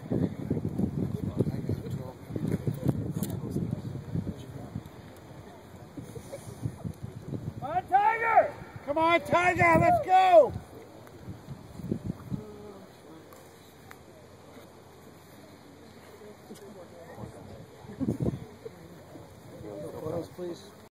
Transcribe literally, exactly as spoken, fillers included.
On, Tiger! Come on, Tiger, let's go! Please.